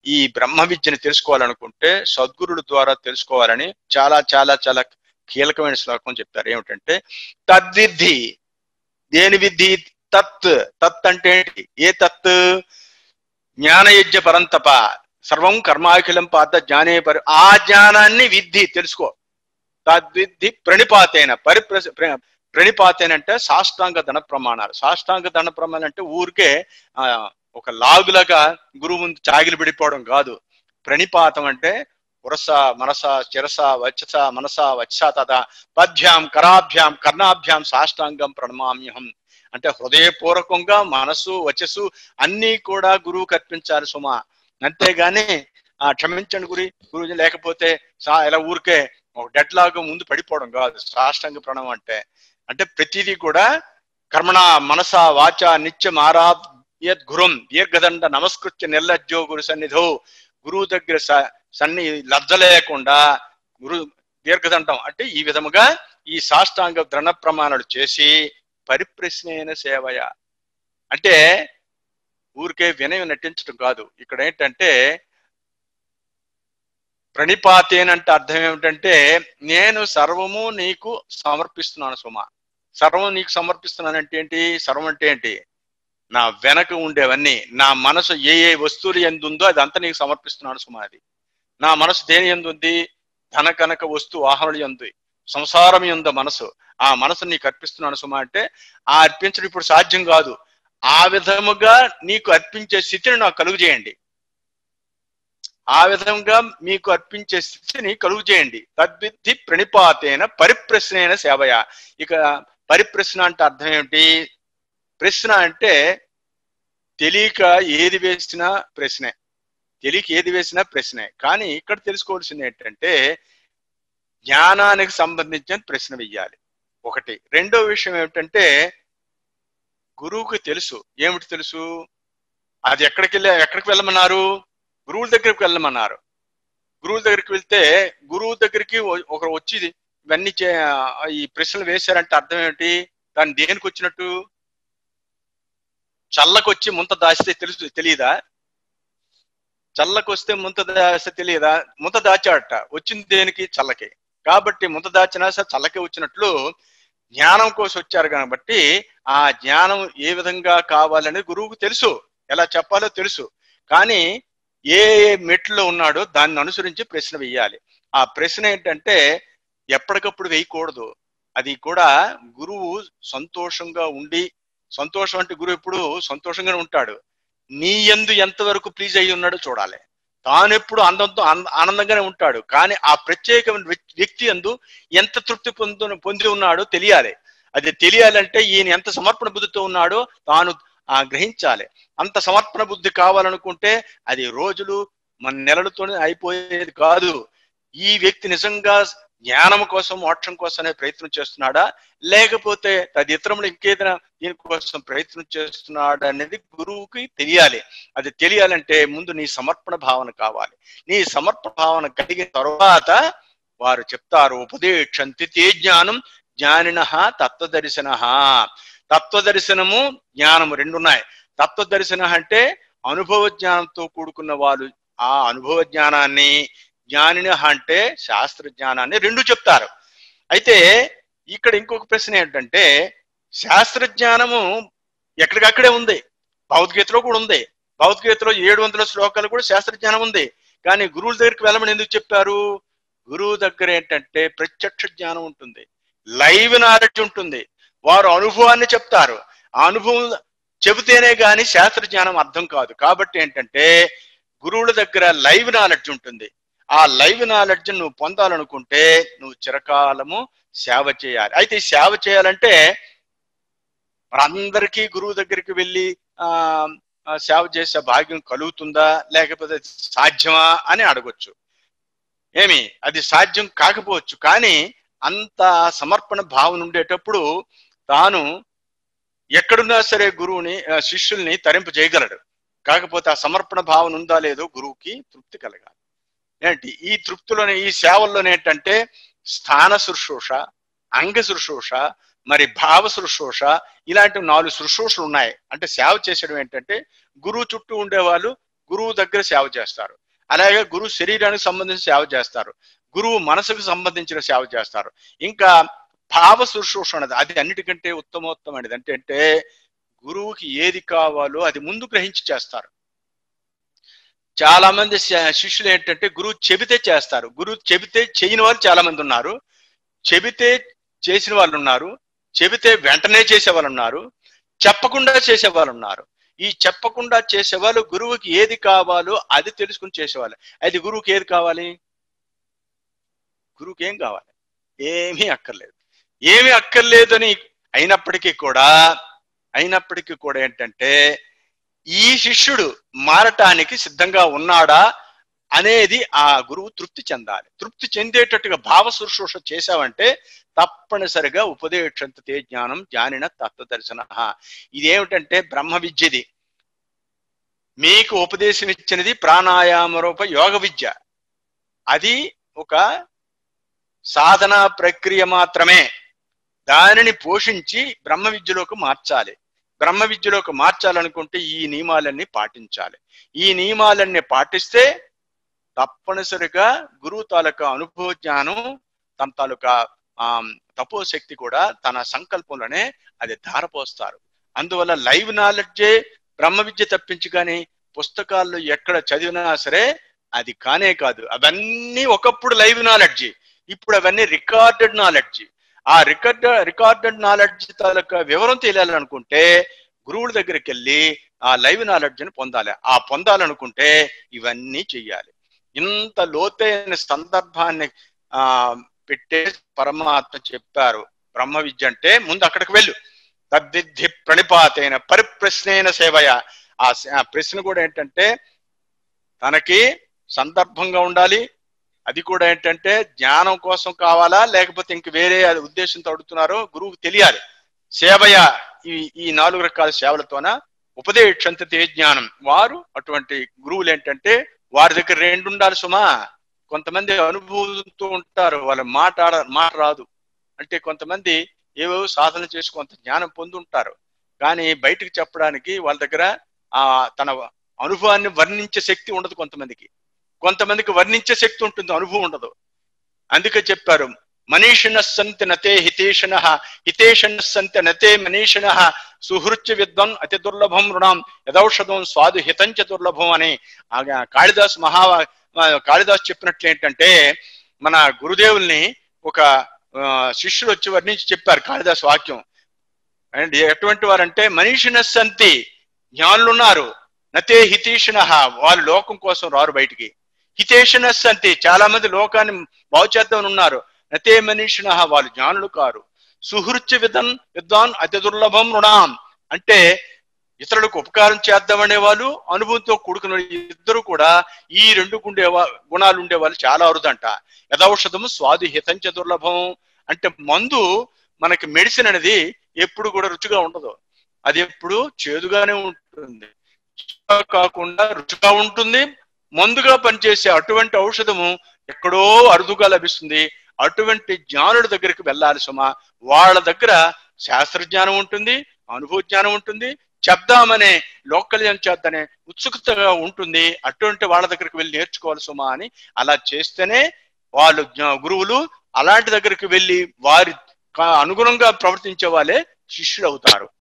ఈ బ్రహ్మ విద్యను తెలుసుకోవాలనుకుంటే సద్గురుల ద్వారా తెలుసుకోవాలని చాలా చాలా చాలా కీలకమైన శ్లోకం చెప్తారు. ఏమిటంటే తద్విద్ధి, దేని విద్ధి? తత్. తత్ అంటే ఏంటి? ఏ తత్? జ్ఞానయజ్ఞ పరంతప సర్వం కర్మాఖిలం పాత జ్ఞానే పరి, ఆ జ్ఞానాన్ని విద్ధి తెలుసుకో. తద్విద్ధి ప్రణిపాతైన ప్రణిపాతైన అంటే సాష్టాంగ ధన ప్రమాణాలు. సాష్టాంగ ధన ప్రమాణాలు అంటే ఊరికే ఒక లాగులాగా గురువు ముందు చాగిలి పడిపోవడం కాదు. ప్రణిపాతం అంటే పురస మనస శిరస వచస మనస వత్స తథా పద్భ్యాం కరాభ్యాం కర్ణాభ్యాం సాష్టాంగం ప్రణమామ్యహం అంటే హృదయపూర్వకంగా మనసు వచస్సు అన్నీ కూడా గురువుకి అర్పించాలి సుమా. అంతేగాని క్షమించండి గురువు లేకపోతే ఇలా ఊరికే ఒక డెడ్ లాగా ముందు పడిపోవడం కాదు సాష్టాంగ ప్రణవం అంటే. అంటే ప్రతిదీ కూడా కర్మణ మనస వాచ నిత్యం ఆరాధ్యత్ గురుం దీర్ఘదండ నమస్కృత్య నిర్లజ్జో గురు సన్నిధో. గురువు దగ్గర లజ్జ లేకుండా గురు దీర్ఘదండం అంటే ఈ విధముగా ఈ సాష్టాంగ దృఢ ప్రమాణాలు చేసి పరిప్రశ్నైన సేవయ అంటే ఊరికే వినయం నటించడం కాదు. ఇక్కడ ఏంటంటే ప్రణిపాతేనంటే అర్థం ఏమిటంటే నేను సర్వము నీకు సమర్పిస్తున్నాను సుమా. సర్వం నీకు సమర్పిస్తున్నానంటే ఏంటి? సర్వం అంటే ఏంటి? నా వెనక ఉండేవన్నీ, నా మనసు ఏ ఏ వస్తువులు ఎందుందో అదంతా నీకు సమర్పిస్తున్నాను సుమా. అది నా మనసు దేని ఎందుంది? ధన కనక వస్తు వాహనాలు ఎందు, సంసారం ఎందు మనసు. ఆ మనసు నీకు అర్పిస్తున్నాను సుమా అంటే ఆ అర్పించడం ఇప్పుడు సాధ్యం కాదు. ఆ విధముగా నీకు అర్పించే స్థితిని నాకు కలుగు చేయండి. ఆ విధంగా మీకు అర్పించే స్థితిని కలుగు చేయండి. తద్విద్ధి ప్రణిపాతేన పరిప్రశ్నైన సేవయ. ఇక పరిప్రశ్న అంటే అర్థం ఏమిటి? ప్రశ్న అంటే తెలియక ఏది వేసినా ప్రశ్నే, తెలియక ఏది వేసినా ప్రశ్నే. కానీ ఇక్కడ తెలుసుకోవాల్సింది ఏంటంటే జ్ఞానానికి సంబంధించిన ప్రశ్న వెయ్యాలి ఒకటి. రెండో విషయం ఏమిటంటే గురువుకి తెలుసు. ఏమిటి తెలుసు? అది ఎక్కడికి వెళ్ళమన్నారు? గురువుల దగ్గరికి వెళ్ళమన్నారు. గురువుల దగ్గరికి వెళ్తే గురువు దగ్గరికి ఒకరు వచ్చి ఇవన్నీ ఈ ప్రశ్నలు వేశారంటే అర్థం ఏమిటి? దాన్ని దేనికి వచ్చినట్టు? చల్లకొచ్చి ముంత దాచితే తెలియదా? చల్లకొస్తే ముంత దాస్తే తెలియదా? ముంత దాచాడట, వచ్చింది దేనికి? చల్లకి. కాబట్టి ముంత దాచినా సరే చల్లకే వచ్చినట్లు జ్ఞానం కోసం వచ్చారు కాబట్టి ఆ జ్ఞానం ఏ విధంగా కావాలనేది గురువుకు తెలుసు, ఎలా చెప్పాలో తెలుసు. కానీ ఏ మెట్లో ఉన్నాడో దాన్ని అనుసరించి ప్రశ్న వెయ్యాలి. ఆ ప్రశ్న ఏంటంటే ఎప్పటికప్పుడు వేయకూడదు. అది కూడా గురువు సంతోషంగా ఉండి, సంతోషం అంటే గురువు ఎప్పుడు సంతోషంగానే ఉంటాడు. నీ యందు ఎంతవరకు ప్లీజ్ అయ్యి ఉన్నాడో చూడాలి. తాను ఎప్పుడు ఆనందంగానే ఉంటాడు. కానీ ఆ ప్రత్యేకమైన వ్యక్తి యందు ఎంత తృప్తి పొంది ఉన్నాడో తెలియాలి. అది తెలియాలంటే ఈయన ఎంత సమర్పణ బుద్ధితో ఉన్నాడో తాను గ్రహించాలి. అంత సమర్పణ బుద్ధి కావాలనుకుంటే అది రోజులు మన నెలలతోనే అయిపోయేది కాదు. ఈ వ్యక్తి నిజంగా జ్ఞానం కోసం మోక్షం కోసమే ప్రయత్నం చేస్తున్నాడా, లేకపోతే తదితరములు ఇంకేదైనా దీనికోసం ప్రయత్నం చేస్తున్నాడా అనేది గురువుకి తెలియాలి. అది తెలియాలంటే ముందు నీ సమర్పణ భావన కావాలి. నీ సమర్పణ భావన కలిగిన తర్వాత వారు చెప్తారు ఉపదేశంతి తే జ్ఞానం జ్ఞానిన తత్వదర్శన. తత్వదర్శనము జ్ఞానము రెండున్నాయి. తత్వదర్శన అంటే అనుభవ జ్ఞానంతో కూడుకున్న వాళ్ళు ఆ అనుభవ జ్ఞానాన్ని, జ్ఞానిన అంటే శాస్త్ర జ్ఞానాన్ని రెండు చెప్తారు. అయితే ఇక్కడ ఇంకొక ప్రశ్న ఏంటంటే శాస్త్రజ్ఞానము ఎక్కడికక్కడే ఉంది, భగవద్గీతలో కూడా ఉంది. భగవద్గీతలో 700 శ్లోకాలు కూడా శాస్త్రజ్ఞానం ఉంది. కానీ గురువుల దగ్గరికి వెళ్ళమని ఎందుకు చెప్పారు? గురువు దగ్గర ఏంటంటే ప్రత్యక్ష జ్ఞానం ఉంటుంది, లైవ్ నాలెడ్జ్ ఉంటుంది. వారు అనుభవాన్ని చెప్తారు. ఆ అనుభవం చెబితేనే కానీ శాస్త్ర జ్ఞానం అర్థం కాదు. కాబట్టి ఏంటంటే గురువుల దగ్గర లైవ్ నాలెడ్జ్ ఉంటుంది. ఆ లైవ్ నాలెడ్జ్ నువ్వు పొందాలనుకుంటే నువ్వు చిరకాలము సేవ చేయాలి. అయితే ఈ సేవ చేయాలంటే అందరికీ గురువు దగ్గరికి వెళ్ళి సేవ చేసే భాగ్యం కలుగుతుందా, లేకపోతే సాధ్యమా అని అడగొచ్చు. ఏమి అది సాధ్యం కాకపోవచ్చు. కానీ అంత సమర్పణ భావన ఉండేటప్పుడు తాను ఎక్కడున్నా సరే గురువుని శిష్యుల్ని తరింప చేయగలడు. కాకపోతే ఆ సమర్పణ భావన ఉందా లేదో గురువుకి తృప్తి కలగాలి. ఏంటి ఈ తృప్తిలోనే ఈ సేవల్లోనే ఏంటంటే స్థాన శుశ్రూష, అంగ శుశ్రూష, మరి భావ శుశ్రూష, ఇలాంటి 4 శుశ్రూషలు ఉన్నాయి. అంటే సేవ చేసేయడం ఏంటంటే గురువు చుట్టూ ఉండేవాళ్ళు గురువు దగ్గర సేవ చేస్తారు. అలాగే గురువు శరీరానికి సంబంధించిన సేవ చేస్తారు, గురువు మనసుకు సంబంధించిన సేవ చేస్తారు. ఇంకా భావ శుశ్రూష అనేది అది అన్నిటికంటే ఉత్తమోత్తమైనది. అంటే గురువుకి ఏది కావాలో అది ముందు గ్రహించి చేస్తారు. చాలా మంది శిష్యులు ఏంటంటే గురువు చెబితే చేస్తారు, గురువు చెబితే చేయని వాళ్ళు చాలా మంది ఉన్నారు, చెబితే చేసిన వాళ్ళు ఉన్నారు, చెబితే వెంటనే చేసే వాళ్ళు ఉన్నారు, చెప్పకుండా చేసే వాళ్ళు ఉన్నారు. ఈ చెప్పకుండా చేసేవాళ్ళు గురువుకి ఏది కావాలో అది తెలుసుకుని చేసేవాళ్ళు. అయితే గురువుకి ఏది కావాలి? గురువుకి ఏం కావాలి? ఏమీ అక్కర్లేదు. ఏమీ అక్కర్లేదని అయినప్పటికీ కూడా ఏంటంటే ఈ శిష్యుడు మారటానికి సిద్ధంగా ఉన్నాడా అనేది ఆ గురువు తృప్తి చెందాలి. తృప్తి చెందేటట్టుగా భావ శుశ్రూష చేశావంటే తప్పనిసరిగా ఉపదేశంతే జ్ఞానం జ్ఞానిన తత్వదర్శన. ఇదేమిటంటే బ్రహ్మ విద్యది. మీకు ఉపదేశం ఇచ్చినది ప్రాణాయామ రూప యోగ విద్య. అది ఒక సాధన ప్రక్రియ మాత్రమే. దానిని పోషించి బ్రహ్మ విద్యలోకి మార్చాలి. బ్రహ్మ విద్యలోకి మార్చాలనుకుంటే ఈ నియమాలన్నీ పాటించాలి. ఈ నియమాలన్నీ పాటిస్తే తప్పనిసరిగా గురువు తాలూకా అనుభవ జ్ఞానం, తన తాలూకా తపోశక్తి కూడా తన సంకల్పంలోనే అది ధారపోస్తారు. అందువల్ల లైవ్ నాలెడ్జే బ్రహ్మ విద్య తప్పించి కానీ పుస్తకాల్లో ఎక్కడ చదివినా సరే అది కానే కాదు. అవన్నీ ఒకప్పుడు లైవ్ నాలెడ్జి, ఇప్పుడు అవన్నీ రికార్డెడ్ నాలెడ్జి. ఆ రికార్డెడ్ నాలెడ్జ్ తాలూకా వివరం తెలియాలనుకుంటే గురువుల దగ్గరికి వెళ్ళి ఆ లైవ్ నాలెడ్జ్ని పొందాలి. ఆ పొందాలనుకుంటే ఇవన్నీ చెయ్యాలి. ఇంత లోతైన సందర్భాన్ని పెట్టే పరమాత్మ చెప్పారు. బ్రహ్మ విద్య అంటే ముందు అక్కడికి వెళ్ళు. తద్విద్ధి ప్రణిపాతైన పరిప్రశ్నైన సేవయ. ఆ ప్రశ్న కూడా ఏంటంటే తనకి సందర్భంగా ఉండాలి. అది కూడా ఏంటంటే జ్ఞానం కోసం కావాలా లేకపోతే ఇంక వేరే ఉద్దేశంతో అడుగుతున్నారో గురువుకు తెలియాలి. సేవయ ఈ 4 రకాల సేవలతోన ఉపదేశంతే జ్ఞానం. వారు అటువంటి గురువులు ఏంటంటే వారి దగ్గర 2 ఉండాలి సుమా. కొంతమంది అనుభవంతో ఉంటారు, వాళ్ళ మాట రాదు. అంటే కొంతమంది ఏవో సాధన చేసి కొంత జ్ఞానం పొందుంటారు, కానీ బయటకు చెప్పడానికి వాళ్ళ దగ్గర తన అనుభవాన్ని వర్ణించే శక్తి ఉండదు. కొంతమందికి వర్ణించే శక్తి ఉంటుంది, అనుభవం ఉండదు. అందుకే చెప్పారు మనీషిణ సంతి నతే హితేషణ హితేషణ సంతి నతే మనీషిణ సుహృత్య విద్వాన్ అతి దుర్లభం రుణం యదౌషధం స్వాదు హితంచ దుర్లభం అని కాళిదాస్ చెప్పినట్లు ఏంటంటే మన గురుదేవుల్ని ఒక శిష్యుడు వచ్చి వర్ణించి చెప్పారు కాళిదాస్ వాక్యం. అండ్ ఎటువంటి వారంటే మనీషిణ సంతి జ్ఞానులున్నారు, నతే హితేషణ వాళ్ళు లోకం కోసం రారు బయటికి, హితేషణ సంతి చాలా మంది లోకాన్ని బాగు చేద్దామని ఉన్నారు, నతే మనీషిణ వాళ్ళు జ్ఞానులు కారు, సుహృత్య విద్వాన్ అతి దుర్లభం రుణాం అంటే ఇతరులకు ఉపకారం చేద్దామనే వాళ్ళు, అనుభవంతో కూడుకున్న ఇద్దరు కూడా ఈ 2 గుణాలు ఉండే వాళ్ళు చాలా అరుదంట. యథౌషధము స్వాదు హితంచ దుర్లభం అంటే మందు మనకి మెడిసిన్ అనేది ఎప్పుడు కూడా రుచిగా ఉండదు, అది ఎప్పుడు చేదుగానే ఉంటుంది. కాకుండా రుచిగా ఉంటుంది, మందుగా పనిచేసే అటువంటి ఔషధము ఎక్కడో అరుదుగా లభిస్తుంది. అటువంటి జ్ఞానుల దగ్గరికి వెళ్ళాలి సుమా. వాళ్ళ దగ్గర శాస్త్రజ్ఞానం ఉంటుంది, అనుభవ జ్ఞానం ఉంటుంది, చెప్దామనే లోకల్యం చేద్దనే ఉత్సుకతగా ఉంటుంది. అటువంటి వాళ్ళ దగ్గరికి వెళ్ళి నేర్చుకోవాలి సుమా అని. అలా చేస్తేనే వాళ్ళు గురువులు అలాంటి దగ్గరికి వెళ్ళి వారి అనుగుణంగా ప్రవర్తించే వాళ్ళే శిష్యులు అవుతారు.